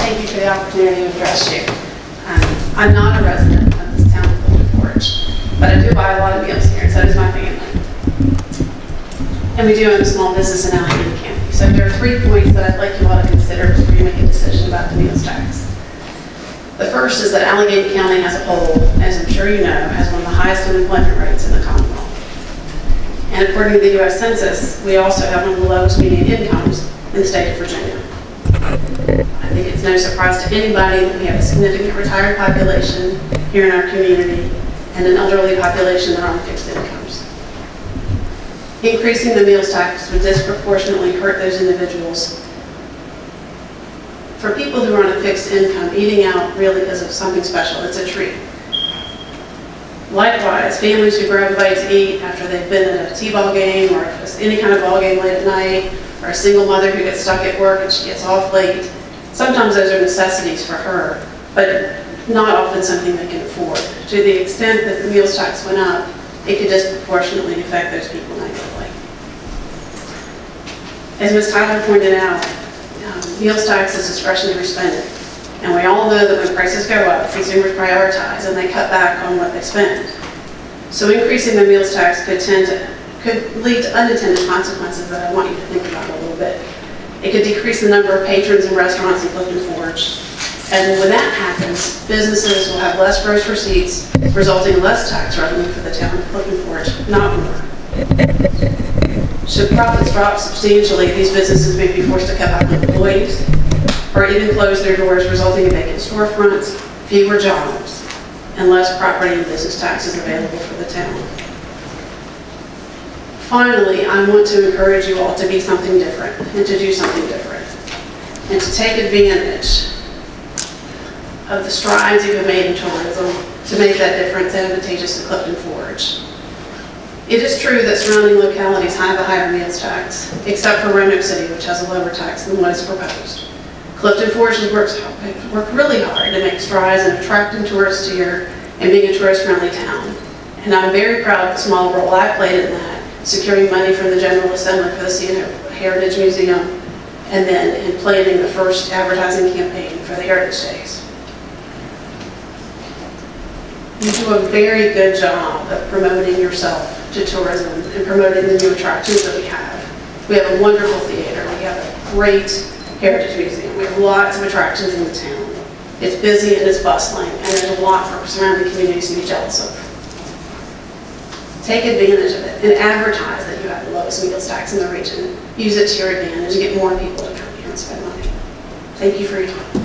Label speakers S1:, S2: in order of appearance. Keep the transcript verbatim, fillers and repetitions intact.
S1: thank you for the opportunity to address you. Um, I'm not a resident of this town of Clifton Forge, but I do buy a lot of meals here, and so does my family. And we do own a small business in Allegheny County. So there are three points that I'd like you all to consider before you make a decision about the meals tax. The first is that Allegheny County as a whole, as I'm sure you know, has one of the highest unemployment rates in the Commonwealth. And according to the U S Census, we also have one of the lowest median incomes in the state of Virginia. I think it's no surprise to anybody that we have a significant retired population here in our community and an elderly population that are on fixed incomes. Increasing the meals tax would disproportionately hurt those individuals. For people who are on a fixed income, eating out really isn't something special, it's a treat. Likewise, families who grab a bite to eat after they've been at a t-ball game or any kind of ball game late at night, or a single mother who gets stuck at work and she gets off late, sometimes those are necessities for her, but not often something they can afford. To the extent that the meals tax went up, it could disproportionately affect those people negatively. As Miz Tyler pointed out, um, meals tax is discretionary spending. And we all know that when prices go up, consumers prioritize and they cut back on what they spend. So increasing the meals tax could tend to, could lead to unintended consequences that I want you to think about a little bit. It could decrease the number of patrons in restaurants in Clifton Forge. And when that happens, businesses will have less gross receipts, resulting in less tax revenue for the town of Clifton Forge, not more. Should profits drop substantially, these businesses may be forced to cut back on employees, or even close their doors, resulting in vacant storefronts, fewer jobs, and less property and business taxes available for the town. Finally, I want to encourage you all to be something different and to do something different and to take advantage of the strides you have made in tourism to make that difference advantageous to Clifton Forge. It is true that surrounding localities have a higher meals tax, except for Roanoke City, which has a lower tax than what is proposed. Clifton Forge has worked, worked really hard to make strides in attracting tourists here and being a tourist-friendly town. And I'm very proud of the small role I played in that, securing money from the General Assembly for the Sea and Heritage Museum, and then in planning the first advertising campaign for the Heritage Days. You do a very good job of promoting yourself to tourism and promoting the new attractions that we have. We have a wonderful theater. We have a great Heritage Museum. We have lots of attractions in the town. It's busy and it's bustling, and there's a lot for surrounding communities to be jealous of. Take advantage of it and advertise that you have the lowest meals tax in the region. Use it to your advantage and get more people to come here and spend money. Thank you for your time.